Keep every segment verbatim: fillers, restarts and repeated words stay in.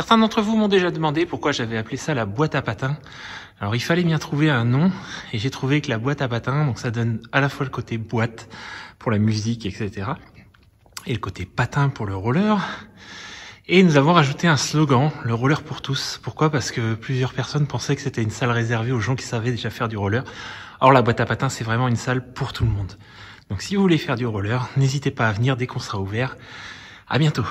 Certains d'entre vous m'ont déjà demandé pourquoi j'avais appelé ça la boîte à patins. Alors il fallait bien trouver un nom et j'ai trouvé que la boîte à patins, donc ça donne à la fois le côté boîte pour la musique, et cetera et le côté patin pour le roller. Et nous avons rajouté un slogan, le roller pour tous. Pourquoi? Parce que plusieurs personnes pensaient que c'était une salle réservée aux gens qui savaient déjà faire du roller. Or la boîte à patins, c'est vraiment une salle pour tout le monde. Donc si vous voulez faire du roller, n'hésitez pas à venir dès qu'on sera ouvert. À bientôt.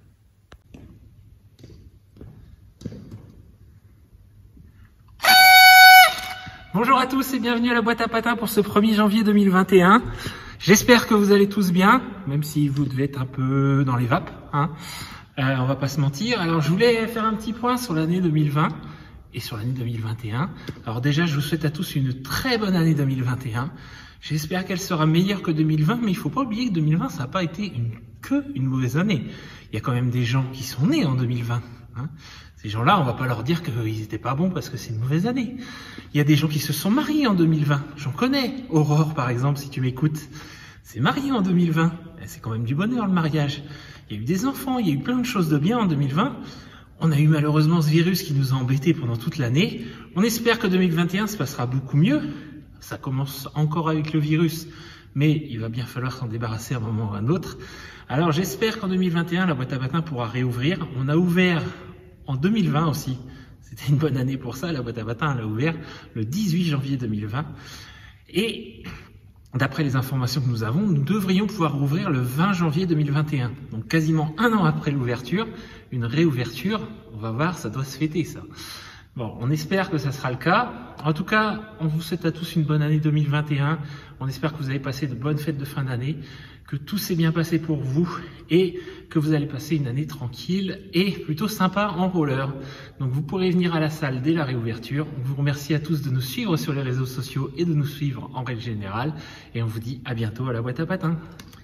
Bonjour à tous et bienvenue à la boîte à patins pour ce premier janvier deux mille vingt et un. J'espère que vous allez tous bien, même si vous devez être un peu dans les vapes, hein. Euh, on va pas se mentir. Alors je voulais faire un petit point sur l'année deux mille vingt et sur l'année deux mille vingt et un. Alors déjà, je vous souhaite à tous une très bonne année deux mille vingt et un. J'espère qu'elle sera meilleure que deux mille vingt, mais il faut pas oublier que deux mille vingt, ça n'a pas été une, que une mauvaise année. Il y a quand même des gens qui sont nés en deux mille vingt. Hein. Ces gens-là, on va pas leur dire qu'ils étaient pas bons parce que c'est une mauvaise année. Il y a des gens qui se sont mariés en deux mille vingt. J'en connais. Aurore, par exemple, si tu m'écoutes, c'est mariée en deux mille vingt. C'est quand même du bonheur, le mariage. Il y a eu des enfants, il y a eu plein de choses de bien en deux mille vingt. On a eu malheureusement ce virus qui nous a embêtés pendant toute l'année. On espère que deux mille vingt et un se passera beaucoup mieux. Ça commence encore avec le virus, mais il va bien falloir s'en débarrasser à un moment ou à un autre. Alors j'espère qu'en deux mille vingt et un, la boîte à patins pourra réouvrir. On a ouvert en deux mille vingt aussi. C'était une bonne année pour ça. La boîte à patins, elle a ouvert le dix-huit janvier deux mille vingt. Et d'après les informations que nous avons, nous devrions pouvoir rouvrir le vingt janvier deux mille vingt et un. Donc quasiment un an après l'ouverture, une réouverture. On va voir, ça doit se fêter ça. Bon, on espère que ça sera le cas. En tout cas, on vous souhaite à tous une bonne année deux mille vingt et un. On espère que vous avez passé de bonnes fêtes de fin d'année, que tout s'est bien passé pour vous et que vous allez passer une année tranquille et plutôt sympa en roller. Donc vous pourrez venir à la salle dès la réouverture. On vous remercie à tous de nous suivre sur les réseaux sociaux et de nous suivre en règle générale. Et on vous dit à bientôt à la boîte à patins.